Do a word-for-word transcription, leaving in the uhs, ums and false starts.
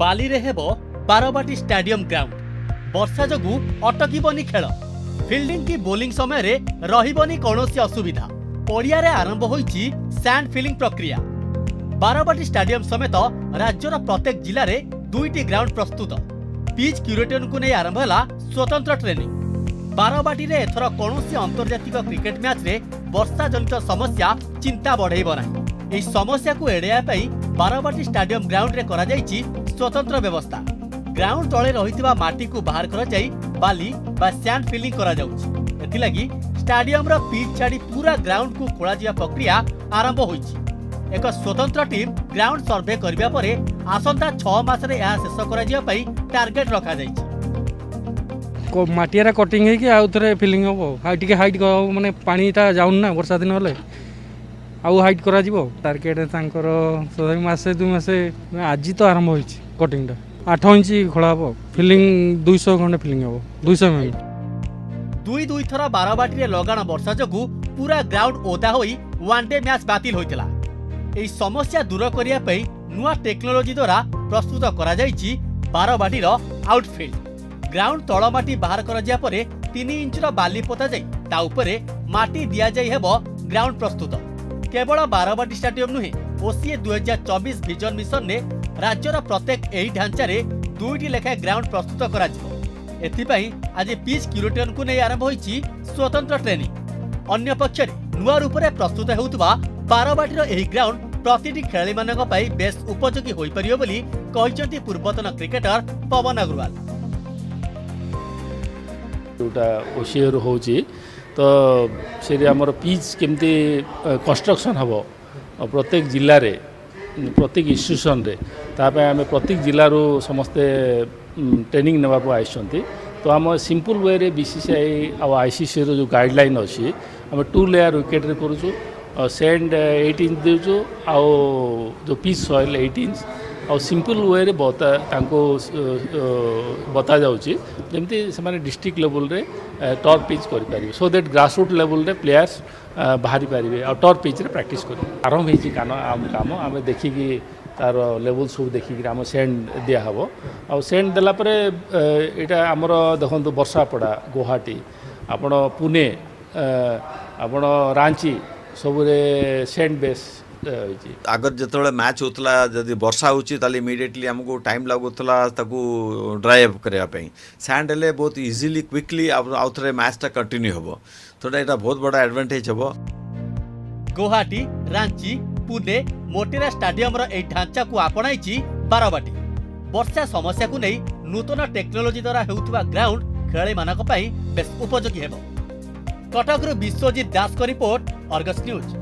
बाली रे हेबो Barabati stadium ground. वर्षा जगु अटकीबनी खेल, फील्डिंग की बोलिंग समय रे रहिबनी कौनसी असुविधा। पड़िया रे आरंभ होईची सैंड फिलिंग प्रक्रिया। बारवाटी स्टेडियम समेत राज्यर प्रत्येक जिले में दुईटी ग्राउंड प्रस्तुत। पिच क्यूरेटर को नहीं आरंभ है स्वतंत्र ट्रेनिंग। बारवाटी रे एथर कौनसी अंतर्जातिक क्रिकेट मैच रे वर्षा जनित समस्या चिंता बढ़ेब ना। यह समस्या को एड़ाइया बारवाटी स्टेडियम ग्राउंड रे करा जाइछि स्वतंत्र व्यवस्था। ग्राउंड तले रहिथिबा माटी को बाहर करा जाई बाली बा सैंड फिलिंग करा जाउछि। एथिलागी स्टेडियम रो पिच छाड़ी पूरा ग्राउंड को खोला जिया प्रक्रिया आरंभ होईछि। एक स्वतंत्र टीम ग्राउंड सर्वे करबा परे आसंता छह मास रे यह शेष करा जिया पई टार्गेट रखा जाइछि। को माटियारा कटिंग है कि आउ थरे फिलिंग हो हाइट के हाइट माने पानीटा जाउन ना वर्षा दिन होले आउ हाइट करा जिवो। टार्गेट तांकर सदाई मासे दु मासे आज तो आरंभ होईछि। कटिंगटा आठ इंच खोला हो, फिलिंग दो सौ घंटे फिलिंग हो दो सौ मिनट। दुई दुई थरा बारवाटी रे लगाण वर्षा जगु पूरा ग्राउंड ओदा होई वनडे मैच बातिल होइतला। एही समस्या दूर करिया पई नुआ टेक्नोलोजी द्वारा प्रस्तुत करा जाइछि बारवाटी रो आउटफील्ड। ग्राउंड तळ माटी बाहर करा जिया परे तीन इंच रो बाली पोता जाई ता उपरे माटी दिया जाई हेबो ग्राउंड प्रस्तुत। केवल बारवाटी स्टेडियम नुहे ओसीए दो हज़ार चौबीस विजन मिशन ने राज्यर प्रत्येक एही ढांचा रे दुईटी लेखा ग्राउंड प्रस्तुत करा जिवो। एथिपाई आज पिच क्यूरेटर को नहीं आरंभ होईछि स्वतंत्र ट्रेनिंग। अन्य पक्षरे नुआ रूप में प्रस्तुत हेउतबा बारवाटी रो एही ग्राउंड प्रतिटी खेलाड़ी मानक पई बेस उपयोगी होई परियो बोली कहिसंती पूर्वतन क्रिकेटर पवन अग्रवाल। जोटा ओसीए होची तो से आमर पिच केमती कंस्ट्रक्शन हम प्रत्येक जिले रे प्रत्येक इंस्टीट्यूशन रे तापे आम प्रत्येक जिलू समस्ते ट्रेनिंग नेबाक आइसंती। तो आम सिंपल वे रे बीसीसीआई आ आईसीसी रो जो गाइडलाइन अच्छी आम टू लेयर विकेट रे करूँ। सैंड एट इंच देचु आउ जो पिच सॉइल एट इंच आ सिंपल वे रे बता तांको बता जाउची जेमती से माने डिस्ट्रिक्ट लेवल रे टॉप पिच करि पारिबे सो दैट ग्रासरूट लेवल रे प्लेयर्स बाहरी पारिबे आ टॉप पिच रे प्रैक्टिस करि आरंभ हेची कानो आम काम आम देखि कि तार लेवल सब देखिक आम सेंड दिया हबो। आ सेंड देला परे एटा हमर देखंतु वर्षा पड़ा गुवाहाटी आपण पुणे आपण रांची सबरे सेंड बेस आगर जो मैच होता जदि वर्षा होची ताले इमीडिएटली हमको टाइम लागुला ताकू ड्राइव करने सैंड हेल्ले बहुत इजीली क्विकली आउ थे मैचटा कंटिन्यू हम तो यहाँ बहुत बड़ा एडवांटेज हम। गुवाहाटी रांची पुणे मोटेरा स्टेडियम रो ढांचा को आपणाई बारवाटी। वर्षा समस्या को नहीं नूतन टेक्नोलोजी द्वारा हेउथुबा ग्राउंड खेलाड़ी मानक पई बेस उपयोगी हेबो। कटक विश्वजीत दास को रिपोर्ट, अर्गस न्यूज।